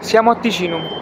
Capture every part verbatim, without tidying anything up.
Siamo a Ticinum.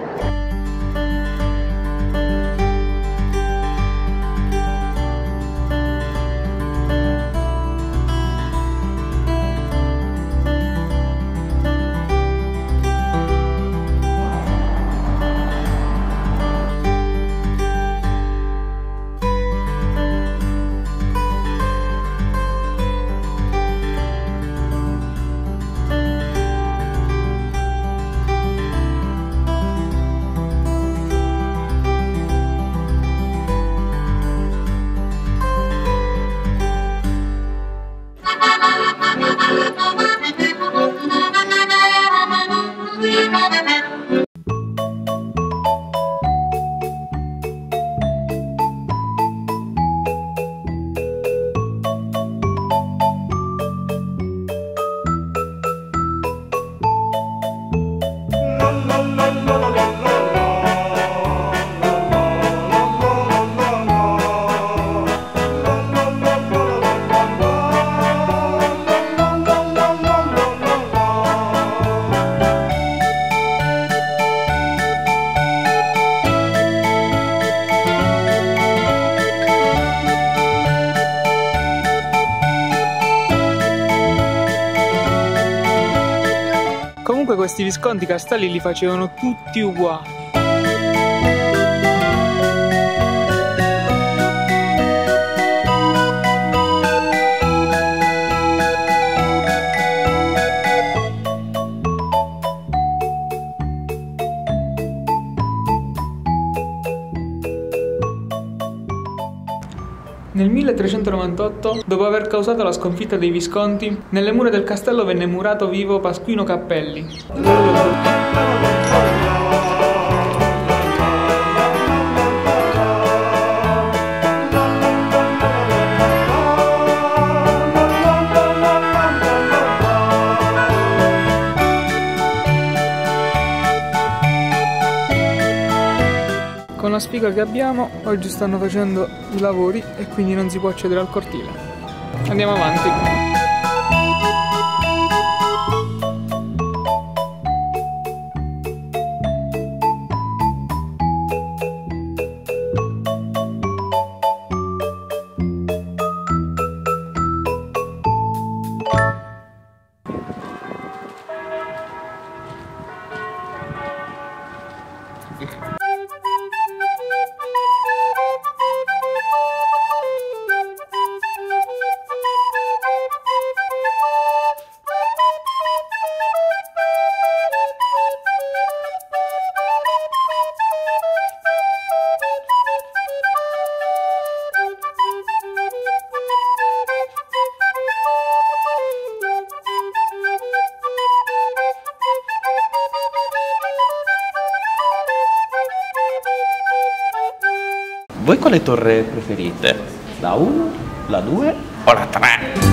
Comunque questi Visconti Castelli li facevano tutti uguali. Nel milletrecentonovantotto, dopo aver causato la sconfitta dei Visconti, nelle mura del castello venne murato vivo Pasquino Cappelli. Con la spiga che abbiamo, oggi stanno facendo i lavori e quindi non si può accedere al cortile. Andiamo avanti. Voi quale torre preferite? La uno, la due o la tre?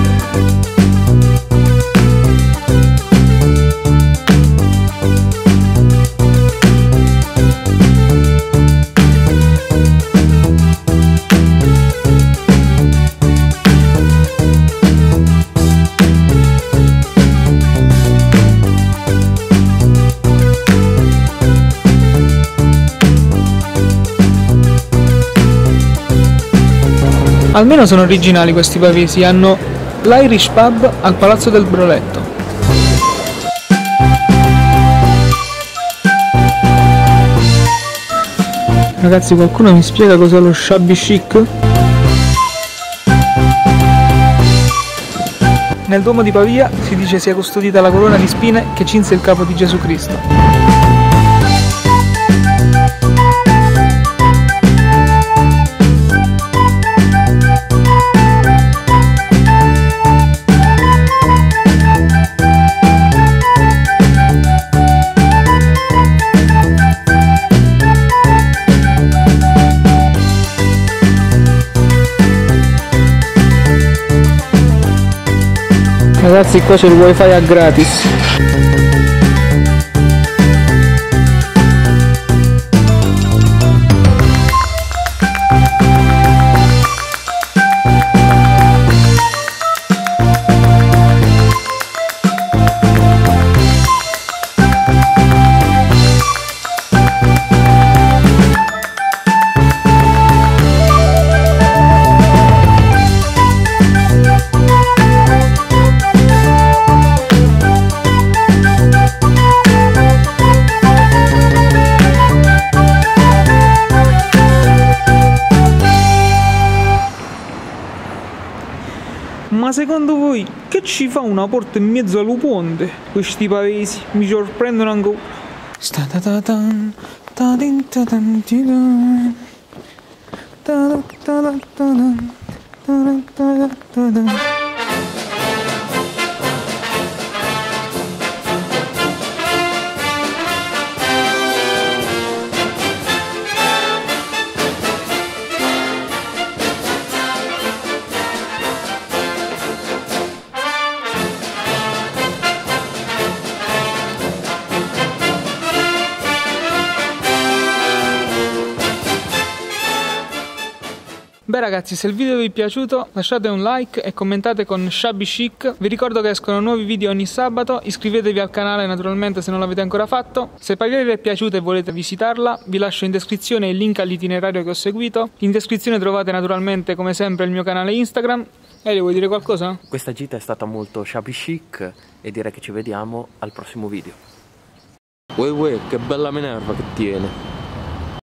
Almeno sono originali questi pavesi, hanno l'Irish Pub al Palazzo del Broletto. Ragazzi, qualcuno mi spiega cos'è lo shabby chic? Nel Duomo di Pavia si dice sia custodita la corona di spine che cinse il capo di Gesù Cristo. Ragazzi, qua c'è il wifi a gratis. ma secondo voi che ci fa una porta in mezzo allo ponte? Questi pavesi mi sorprendono ancora. Sta-ta-ta-tan, ta-din-ta-tan, ti-dan. Ta-ta-ta-ta-tan, ta-ta-ta-ta-tan. Beh ragazzi, se il video vi è piaciuto lasciate un like e commentate con Shabby Chic. Vi ricordo che escono nuovi video ogni sabato, iscrivetevi al canale naturalmente se non l'avete ancora fatto. Se Pavia vi è piaciuta e volete visitarla, vi lascio in descrizione il link all'itinerario che ho seguito. In descrizione trovate naturalmente come sempre il mio canale Instagram. Elio, vuoi dire qualcosa? Questa gita è stata molto Shabby Chic e direi che ci vediamo al prossimo video. Uè uè, che bella Minerva che tiene!